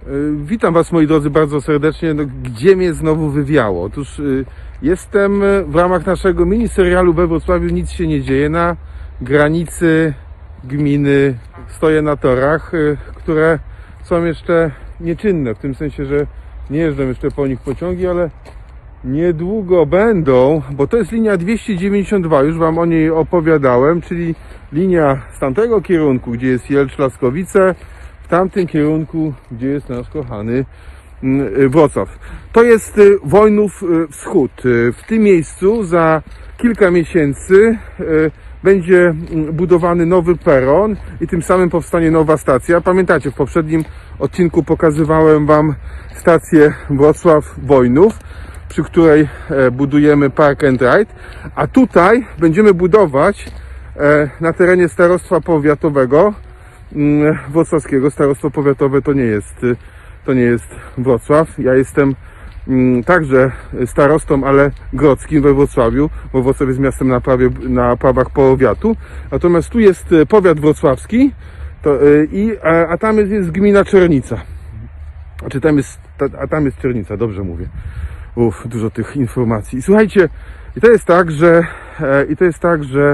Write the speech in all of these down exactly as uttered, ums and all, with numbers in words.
Witam Was, moi drodzy, bardzo serdecznie. No, gdzie mnie znowu wywiało? Otóż y, jestem w ramach naszego mini serialu we Wrocławiu Nic się nie dzieje na granicy gminy. Stoję na torach, y, które są jeszcze nieczynne, w tym sensie, że nie jeżdżą jeszcze po nich pociągi, ale niedługo będą, bo to jest linia dwieście dziewięćdziesiąt dwa, już Wam o niej opowiadałem, czyli linia z tamtego kierunku, gdzie jest Jelcz-Laskowice, w tamtym kierunku, gdzie jest nasz kochany Wrocław. To jest Wojnów Wschód. W tym miejscu za kilka miesięcy będzie budowany nowy peron i tym samym powstanie nowa stacja. Pamiętacie, w poprzednim odcinku pokazywałem Wam stację Wrocław-Wojnów, przy której budujemy Park and Ride, a tutaj będziemy budować na terenie starostwa powiatowego wrocławskiego. Starostwo powiatowe to nie jest, to nie jest Wrocław. Ja jestem także starostą, ale grodzkim we Wrocławiu, bo Wrocław jest miastem na, prawie, na prawach powiatu. Natomiast tu jest powiat wrocławski, to, i, a, a tam jest, jest gmina Czernica. Znaczy tam jest, a tam jest Czernica, dobrze mówię. Uff, dużo tych informacji. I słuchajcie, i to jest tak, że i to jest tak, że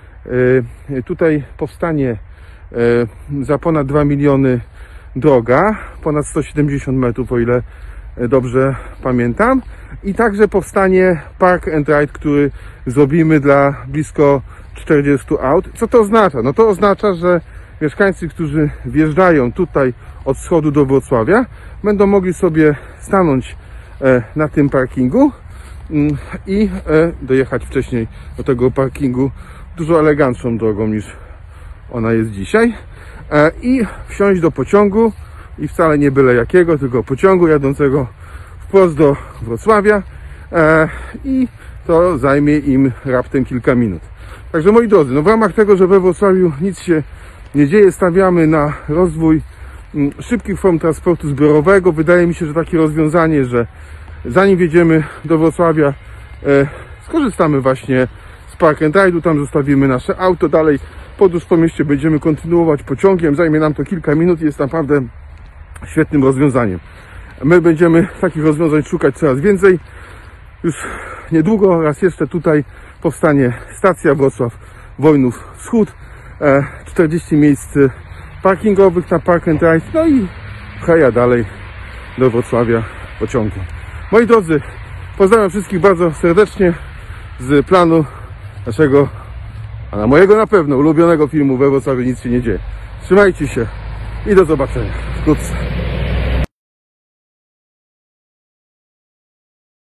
tutaj powstanie za ponad dwa miliony droga, ponad sto siedemdziesiąt metrów, o ile dobrze pamiętam, i także powstanie Park and Ride, który zrobimy dla blisko czterdziestu aut. Co to oznacza? No to oznacza, że mieszkańcy, którzy wjeżdżają tutaj od wschodu do Wrocławia, będą mogli sobie stanąć na tym parkingu i dojechać wcześniej do tego parkingu dużo elegantszą drogą niż ona jest dzisiaj i wsiąść do pociągu, i wcale nie byle jakiego, tylko pociągu jadącego wprost do Wrocławia, i to zajmie im raptem kilka minut. Także, moi drodzy, no w ramach tego, że we Wrocławiu nic się nie dzieje, stawiamy na rozwój szybkich form transportu zbiorowego. Wydaje mi się, że takie rozwiązanie, że zanim wjedziemy do Wrocławia, e, skorzystamy właśnie z Park and Ride'u, tam zostawimy nasze auto, dalej podróż po mieście będziemy kontynuować pociągiem, zajmie nam to kilka minut i jest naprawdę świetnym rozwiązaniem. My będziemy takich rozwiązań szukać coraz więcej. Już niedługo raz jeszcze tutaj powstanie stacja Wrocław-Wojnów Wschód, e, czterdzieści miejsc parkingowych na Park and Ride, no i heja dalej do Wrocławia pociągiem. Moi drodzy, pozdrawiam wszystkich bardzo serdecznie z planu naszego, a na mojego na pewno ulubionego filmu we Wrocławiu Nic się nie dzieje. Trzymajcie się i do zobaczenia wkrótce.